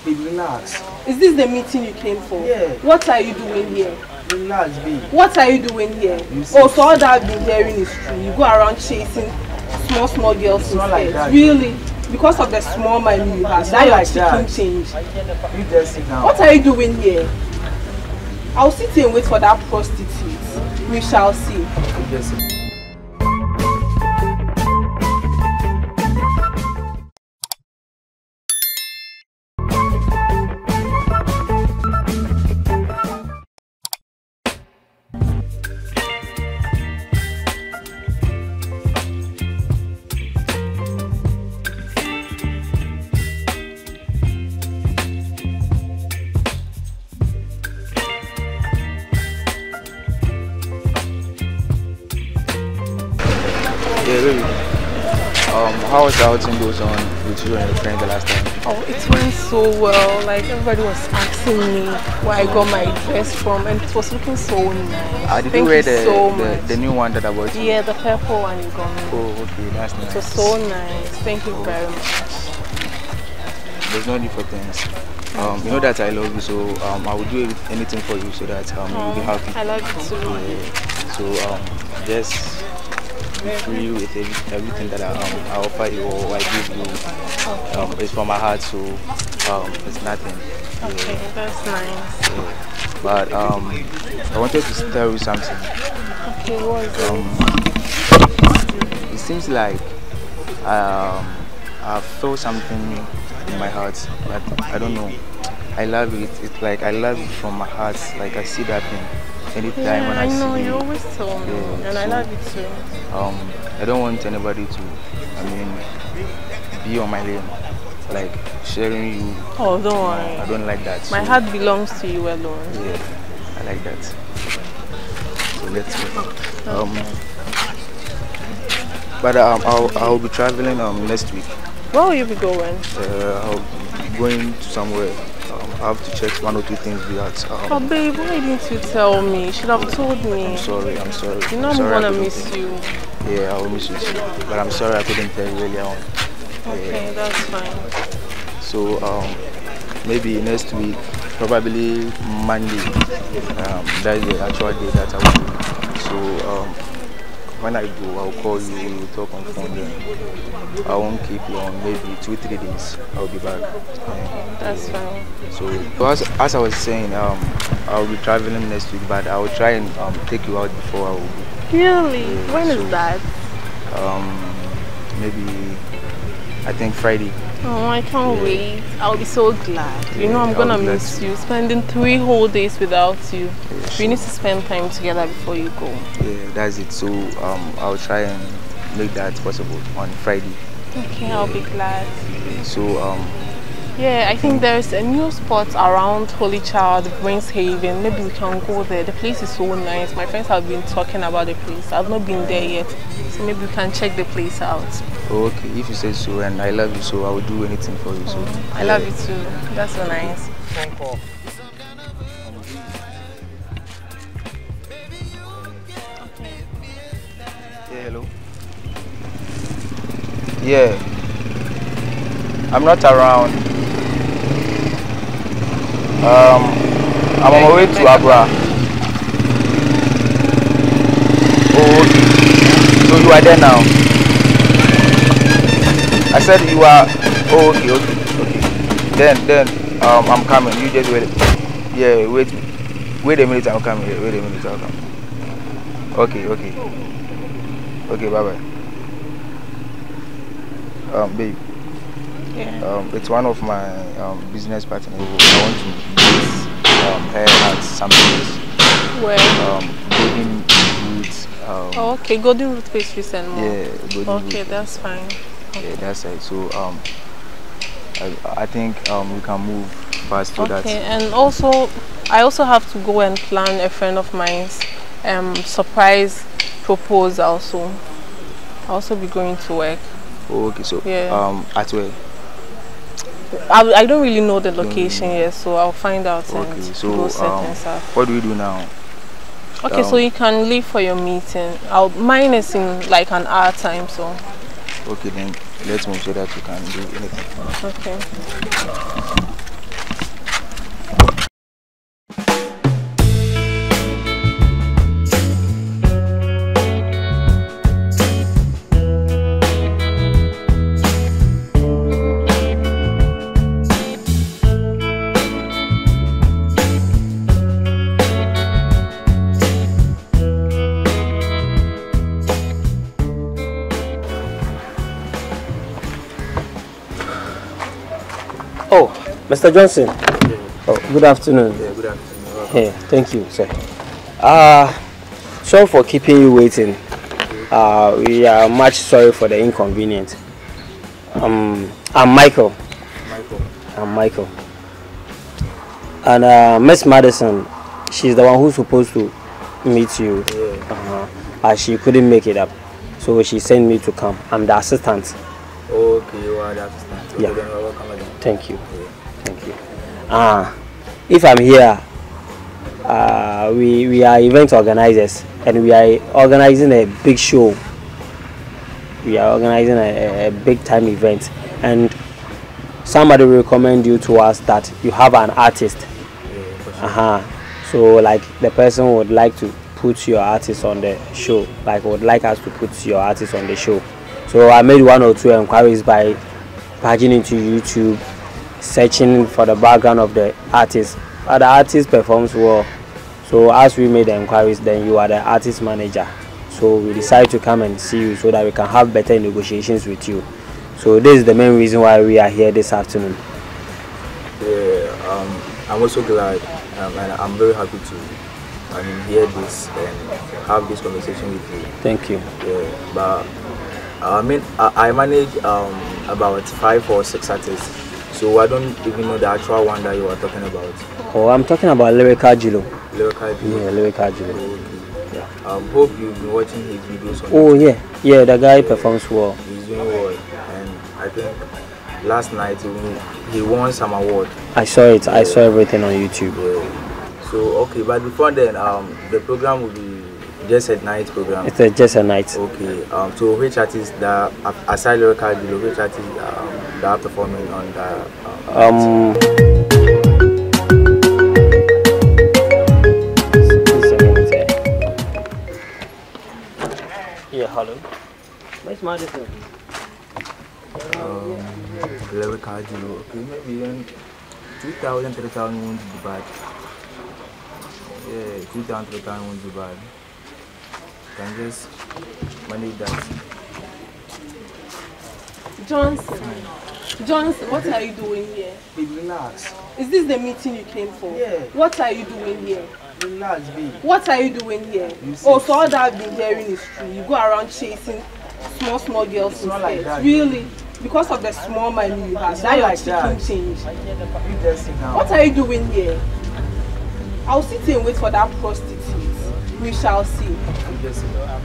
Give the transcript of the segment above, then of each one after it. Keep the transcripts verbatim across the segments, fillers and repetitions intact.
Babe, relax. Is this the meeting you came for? Yeah. What are you doing here? Relax, babe. What are you doing here? Oh, so all that I've been hearing is true. You go around chasing small, small girls It's not like that. Really? Because of the small money you have, now you're taking change. You just sit down. What are you doing here? I'll sit here and wait for that prostitute. We shall see. You just sit. Yeah, baby. Um, how was the outing goes on with you and your friends the last time? Oh, it went so well. Like everybody was asking me where I got my dress from, and it was looking so nice. Uh, did Thank you wear you the, so the, much. the new one that I bought you? Yeah, the purple one you got me. Oh, okay, that's nice. It was so nice. Thank you oh. very much. There's no need for things. Um, you know that I love you, so um, I will do anything for you so that um, oh, you'll be happy. I love you too. Yeah. So um, just be free with every, everything that I, um, I offer you or I give you. Um, it's from my heart, so um, it's nothing. Okay, yeah. That's nice. Yeah. But um, I wanted to tell you something. Okay, what is it? Um, it seems like um, I feel something in my heart, but I don't know. I love it. It's like I love it from my heart. Like I see that thing anytime yeah, when I, I know, see you it. always tell me, yeah, and so, I love it too. Um, I don't want anybody to, I mean, be on my lane, like sharing you. Oh, don't worry. I don't like that. My so, heart belongs to you alone. Yeah, I like that. So let's go. Um, but um, I'll I'll be traveling um next week. Where will you be going? Uh, I'll be going to somewhere. Um, I have to check one or two things without. Um, oh, babe, why didn't you tell me? You should have told me. I'm sorry, I'm sorry. You know I'm I'm gonna miss think. you. Yeah, I will miss you too. But I'm sorry I couldn't tell you earlier on. Okay, yeah. that's fine. So, um, maybe next week, probably Monday, um, that's the actual day that I will do. So, um, when I go, I'll call you, we will talk on phone then. I won't keep you on maybe two, three days. I'll be back. Yeah. That's fine. So, as, as I was saying, um, I'll be traveling next week, but I will try and um, take you out before I will go. Really? Yeah, when so, is that? Um, maybe, I think Friday. Oh, I can't yeah. wait. I'll be so glad. You yeah, know, I'm gonna miss you. Spending three whole days without you. Yeah, we sure. need to spend time together before you go. Yeah, that's it. So um, I'll try and make that possible on Friday. Okay, yeah. I'll be glad. So um. Yeah, I think there's a new spot around Holy Child, Brains Haven. Maybe we can go there. The place is so nice. My friends have been talking about the place. I've not been there yet. So maybe we can check the place out. Okay, if you say so, and I love you, so I will do anything for you. So oh, I love you too. That's so nice. Phone call. Yeah, hello. Yeah. I'm not around. Um, I'm on my way to Abra. Oh, okay. So you are there now? I said you are. Oh, okay, okay, okay. Then, then, um, I'm coming. You just wait. Yeah, wait, wait a minute. I'm coming. Yeah, wait a minute. I'll come. Okay, okay, okay. Bye, bye. Um, babe. Yeah. Um, it's one of my um, business partners. I want to meet um, her at some place. Where? Um, Golden Root. Um, oh, okay, Golden Root pastries and more. Yeah, Golden Okay, Root. that's fine. Okay. Yeah, that's it. So um, I, I think um, we can move fast to okay. that. Okay, and also, I also have to go and plan a friend of mine's um surprise proposal. So I'll also be going to work. Oh, okay, so yeah. um, at where? I, I don't really know the location no, no, no. yet, so I'll find out okay, and so, go set um, things up. What do we do now? Okay, um, so you can leave for your meeting. I'll, mine is in like an hour time, so. Okay, then let's move so that you can do anything. Okay. Mister Johnson. Yeah. Oh, good afternoon. Yeah, good afternoon. Hey, thank you, sir. Uh, sorry for keeping you waiting. Uh, we are much sorry for the inconvenience. Um, I'm Michael. Michael. I'm Michael. And uh, Miss Madison, she's the one who's supposed to meet you. Yeah. Uh-huh. Uh, she couldn't make it up, so she sent me to come. I'm the assistant. Okay, you are the assistant. Okay, Yeah. then you're welcome again. Thank you. Yeah. Thank you. Uh, if I'm here, uh, we, we are event organizers and we are organizing a big show. We are organizing a, a big time event, and somebody recommend you to us that you have an artist. Yeah, for sure. Uh-huh. So like the person would like to put your artist on the show, like would like us to put your artist on the show. So I made one or two inquiries by paging into YouTube, searching for the background of the artist. But the artist performs well. So as we made the inquiries, then you are the artist manager. So we decided to come and see you so that we can have better negotiations with you. So this is the main reason why we are here this afternoon. Yeah, um, I'm also glad um, and I'm very happy to I mean, hear this and have this conversation with you. Thank you. Yeah, but I mean, I, I manage um, about five or six artists, so I don't even know the actual one that you are talking about. Oh, I'm talking about Lyrical Jilo. Lyrical Jilo. Yeah, Lyrical Jilo. Okay. Yeah. I hope you've been watching his videos on Oh YouTube. yeah, yeah, the guy performs well. He's doing well, and I think last night he, he won some award. I saw it. I saw everything on YouTube. Yeah. So okay, but before then, um, the program will be just a night program. It's a, just a night. Okay. Um. So which artists that aside Lyrical Jilo, which artists um, that are performing on the um. Um. Yeah, hello. Where's Madison? Um, Lyrical Jilo. Okay, maybe then two thousand, three thousand won't be bad. Yeah, two thousand, three thousand won't be bad. Can just manage that. Johnson. Johnson, what are you doing here? Babe, relax. Is this the meeting you came for? Yeah. What are you doing here? Relax, babe. What are you doing here? You see- Oh, so all that I've been hearing is true. You go around chasing small, small girls It's with not like skirts. that. Really? Because of the small money you have. It's That not your like chicken that. change. You just sit down. What are you doing here? I'll sit here and wait for that prostitute. We shall see. You just sit down.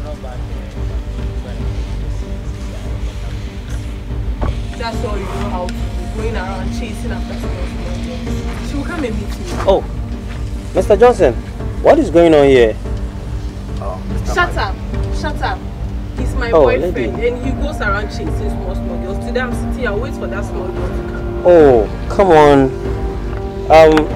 That's all you know how to do. Going around chasing after small, small girls. She will come and meet me. Oh, Mister Johnson, what is going on here? Um, Mister Shut Mike. up. Shut up. He's my Oh, boyfriend lady. and he goes around chasing small, small girls. Today I'm sitting here, I'll wait for that small girl to come. Oh, come on. Um,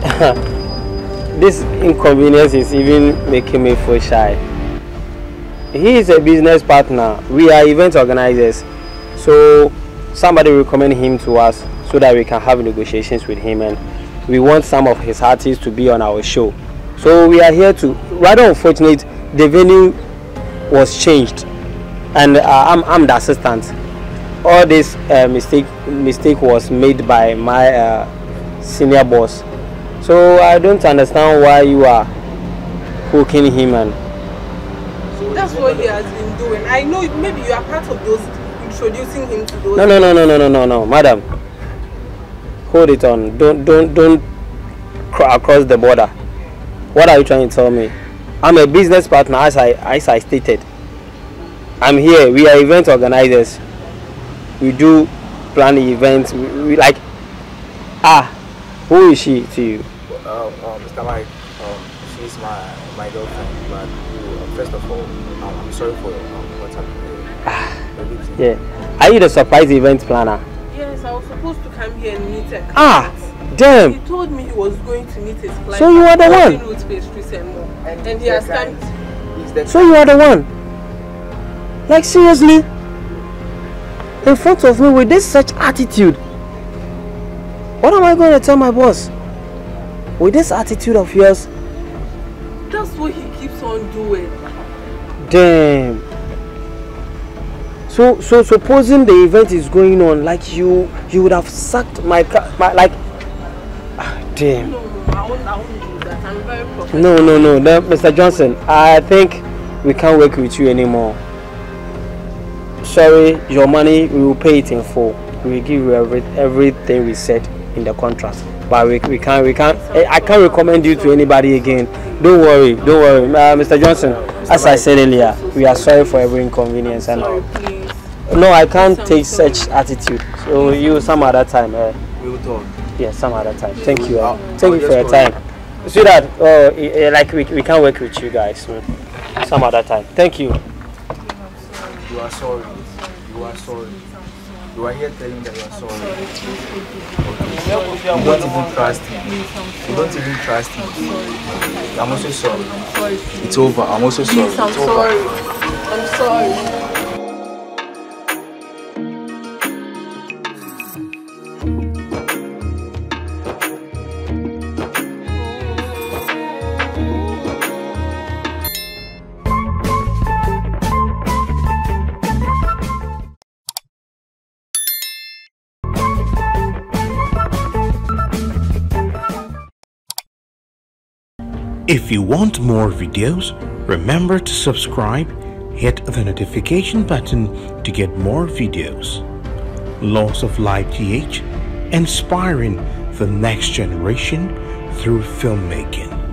this inconvenience is even making me feel shy. He is a business partner. We are event organizers. So somebody recommend him to us so that we can have negotiations with him, and we want some of his artists to be on our show. So we are here to, rather unfortunate, the venue was changed and uh, I'm, I'm the assistant. All this uh, mistake mistake was made by my uh, senior boss. So I don't understand why you are hooking him, and That's what he has been doing. I know maybe you are part of those introducing him to those. no no no no no no no no madam, hold it on. Don't don't don't cr across the border. What are you trying to tell me? I'm a business partner, as I as I stated. I'm here. We are event organizers. We do plan events. We, we like ah, who is she to you? Um, um, Mister Mike, um, she's my my girlfriend. But uh, first of all, um, I'm sorry for um, what's happening. Everything. Yeah. Are you the surprise event planner? Yes, I was supposed to come here and meet a client. Ah, damn. He told me he was going to meet his client. So you are the one? Roots pastries and more. And And he the has client. come. He's the So you are the one? Like seriously? In front of me with this such attitude? What am I going to tell my boss? With this attitude of yours? That's what he keeps on doing. Damn. So so supposing the event is going on, like you you would have sacked my, ca- my like damn. No, I won't, I won't do that. I'm very professional. No, no, no. no Mister Johnson, I think we can't work with you anymore. Sorry, your money, we will pay it in full. We will give you every, everything we said in the contract. But we, we can't, we can't, I can't recommend you to anybody again. Don't worry, don't worry. Uh, Mister Johnson, as I said earlier, we are sorry for every inconvenience. And Sorry, please. no, I can't take such attitude. So you some other time. Uh, We will talk. yeah, some other time. Thank you. Uh, I'll- thank I'll you for your just call time. So that, uh, eh, like we, we can't work with you guys. So some other time. Thank you. You are sorry. You are sorry. You are here telling that you are sorry. You don't even trust me. You don't even trust me. I'm also sorry. It's over. I'm also sorry. Please, I'm It's over. sorry. I'm sorry. If you want more videos, remember to subscribe, hit the notification button to get more videos. Laws of Life G H, inspiring the next generation through filmmaking.